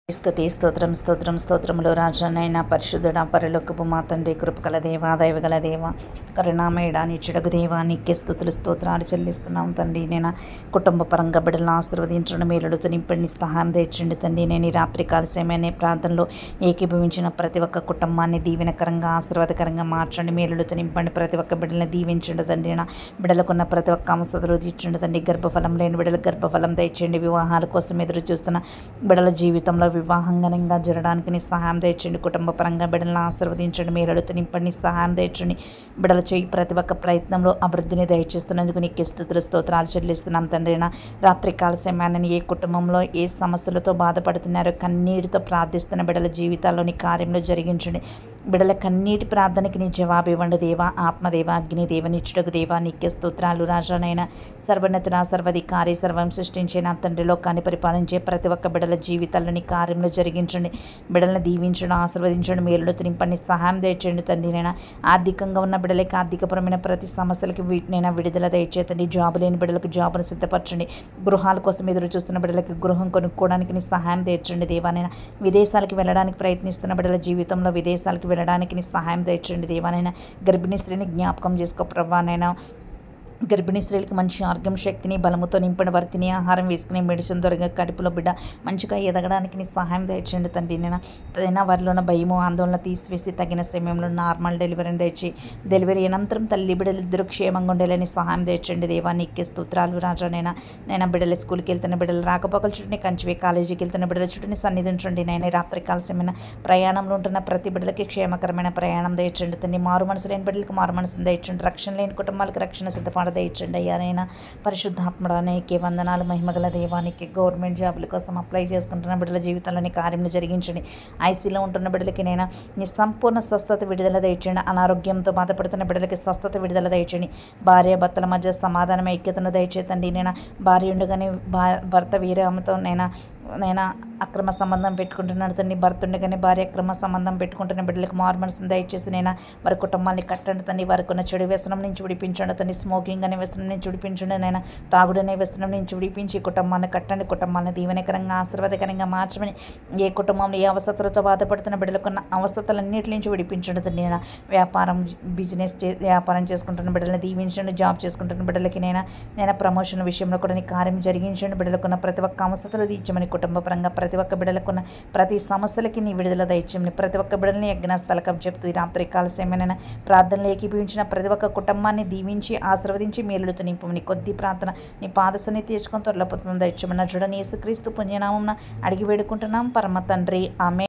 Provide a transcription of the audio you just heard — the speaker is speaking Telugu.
స్తుతి స్తోత్రం స్తోత్రం స్తోత్రములు రాజనైన పరిశుద్ధుడ పరలోకపు మా తండ్రి కృపకల దేవా దైవగల దేవ కరుణామయుడా నిచ్చుడగు దేవా నీకే స్తుతులు స్తోత్రాలు చెల్లిస్తున్నాం తండ్రి. నేను కుటుంబ పరంగా బిడ్డలను ఆశీర్వదించడం మేలుడుతూ నింపండి, సహాయం తెచ్చండి తండ్రి. నేను ఈ రాత్రికాల సమయాన్ని ప్రార్థనలో ఏకీభవించిన ప్రతి ఒక్క కుటుంబాన్ని దీవెనకరంగా ఆశీర్వాదకరంగా మార్చండి, మేలుడుతూ నింపండి. ప్రతి ఒక్క బిడ్డలను దీవించండి తండ్రి. నా బిడ్డలకున్న ప్రతి ఒక్క అవసరాలు తీర్చండి తండ్రి. గర్భఫలం లేని బిడ్డలకు గర్భఫలం తెచ్చండి. వివాహాల కోసం ఎదురు చూస్తున్న బిడ్డల జీవితంలో వివాహంగా జరగడానికి నీ సహాయం తెచ్చండి. కుటుంబ పరంగా బిడ్డలను ఆశీర్వదించండి, మేలుడుతూ నింపండి, సహాయం తెచ్చండి. బిడ్డలు చేయి ప్రతి ఒక్క ప్రయత్నంలో అభివృద్ధిని దయచేస్తున్నందుకు నీకు స్తుతులు స్తోత్రాలు చెల్లిస్తున్నాం తండ్రి. రాత్రికాల సమయాన్ని ఏ కుటుంబంలో ఏ సమస్యలతో బాధపడుతున్నారో కన్నీటితో ప్రార్థిస్తున్న బిడ్డల జీవితాల్లోని కార్యంలో జరిగించండి. బిడ్డల కన్నీటి ప్రార్థనకి నీ జవాబు ఇవ్వండి దేవా. ఆత్మదేవ అగ్ని దేవనిచ్చుటకు దేవా నీకే స్తోత్రాలు. రాజానైనా సర్వోన్నతుడ సర్వాధికారి సర్వం సృష్టించే నా తండ్రి, లోకాన్ని పరిపాలించే ప్రతి ఒక్క బిడ్డల జీవితాల్లోని కార్యంలో జరిగించండి. బిడ్డలను దీవించండి, ఆశీర్వదించండి, మేలుడు నింపండి, సహాయం దయచేయండి తండ్రి. నేను ఆర్థికంగా ఉన్న బిడ్డలకి ఆర్థికపరమైన ప్రతి సమస్యలకి నేను విడుదల దయచేతండి. జాబు లేని బిడ్డలకు జాబును సిద్ధపరచండి. గృహాల కోసం ఎదురు చూస్తున్న బిడ్డలకి గృహం కొనుక్కోవడానికి నీ సహాయం తెచ్చండి దేవా. నేను విదేశాలకు వెళ్ళడానికి ప్రయత్నిస్తున్న బిడ్డల జీవితంలో విదేశాలకు వెళ్ళడానికి నీ సహాయం తెచ్చండి దేవానైనా. గర్భిణీ స్త్రీని జ్ఞాపకం చేసుకో ప్రభానైనా. గర్భిణీ స్త్రీలకు మంచి ఆరోగ్యం శక్తిని బలముతో నింపిన వారు తినే ఆహారం వేసుకునే మెడిసిన్ దొరికే కడుపులో బిడ్డ మంచిగా ఎదగడానికి నీ సహాయం దయచేయండి తండ్రి. నేను వారిలో ఉన్న భయము ఆందోళన తీసివేసి తగిన సమయంలో నార్మల్ డెలివరీని తెచ్చి డెలివరీ అనంతరం తల్లి బిడ్డలు ఇద్దరు క్షేమంగా ఉండేలని సహాయం తెచ్చండి దేవా. నీకే స్తోత్రాలు రాజానైనా. నేను బిడ్డలు స్కూల్కి వెళ్తున్న బిడ్డలు రాకపోకల చుట్టూ కంచివే, కాలేజీకి వెళ్తున్న బిడ్డల చుట్టూ సన్నిధించండి. నేను రాత్రికాల సమయమైన ప్రయాణంలో ఉంటున్న ప్రతి బిడ్డలకి క్షేమకరమైన ప్రయాణం దయచండి తండ్రి. మారు మనసు లేని బిడ్డలకు మారు మనసును దయచండి. రక్షణ లేని కుటుంబాలకు రక్షణ సిద్ధపాటు దయచండి అయ్యానైనా. పరిశుద్ధాత్మడానికి వందనాలు. మహిమగల దేవానికి గవర్నమెంట్ జాబుల కోసం అప్లై చేసుకుంటున్న బిడ్డల జీవితంలోని కార్యంను జరిగించండి. ఐసీలో ఉంటున్న బిడ్డలకి నేను నీ సంపూర్ణ స్వస్థత విడుదల దయచండి. అనారోగ్యంతో బాధపడుతున్న బిడ్డలకి స్వస్థత విడుదల దయచండి. భార్య భర్తల మధ్య సమాధానం ఐక్యతను దయచేతండి. నేను భార్య ఉండగానే భర్త వేరే ఆమెతో నేను అక్రమ సంబంధం పెట్టుకుంటున్నాను తండ్రి. భర్త ఉండగానే భార్య అక్రమ సంబంధం పెట్టుకుంటున్న బిడ్డలకు మారు మనసును దయచేసి నేను వారి కుటుంబాన్ని కట్టండి తండ్రి. వారికి ఉన్న చెడు వ్యసనం నుంచి విడిపించండి తండ్రి. స్మోకింగ్ అనే వ్యసనం నుంచి విడిపించండి నేను. తాగుడనే వ్యసనం నుంచి విడిపించి కుటుంబాన్ని కట్టండి. కుటుంబాన్ని దీవెనకరంగా ఆశీర్వాదకరంగా మార్చమని. ఏ కుటుంబంలో ఏ అవసరతలతో బాధపడుతున్న బిడ్డలకున్న అవసరతలన్నింటి నుంచి విడిపించండి తండ్రి. నేను వ్యాపారం వ్యాపారం చేసుకుంటున్న బిడ్డలను దీవించండి. జాబ్ చేసుకుంటున్న బిడ్డలకి నేను ప్రమోషన్ విషయంలో కూడా నీ కార్యం జరిగించండి. బిడ్డలకున్న ప్రతి ఒక్క అవసరతలు తీర్చమని. కుటుంబ పరంగా ప్రతి ఒక్క బిడ్డలకున్న ప్రతి సమస్యలకి నీ విడుదల దయచేయమని. ప్రతి ఒక్క బిడ్డలని యజ్ఞస్థలకం చెప్తూ ఈ రాత్రికాల సమయమైన ప్రార్థనలు ఏకీభవించిన ప్రతి ఒక్క కుటుంబాన్ని దీవించి ఆశీర్వదించి మేలుడుతూ నింపమని. కొద్ది ప్రార్థన నీ పాదసన్ని తీర్చుకొని త్వరలో పుత్రం దయచేయమని. చూడని యేసుక్రీస్తు పుణ్యనామం అడిగి వేడుకుంటున్నాం పరమ తండ్రి, ఆమె.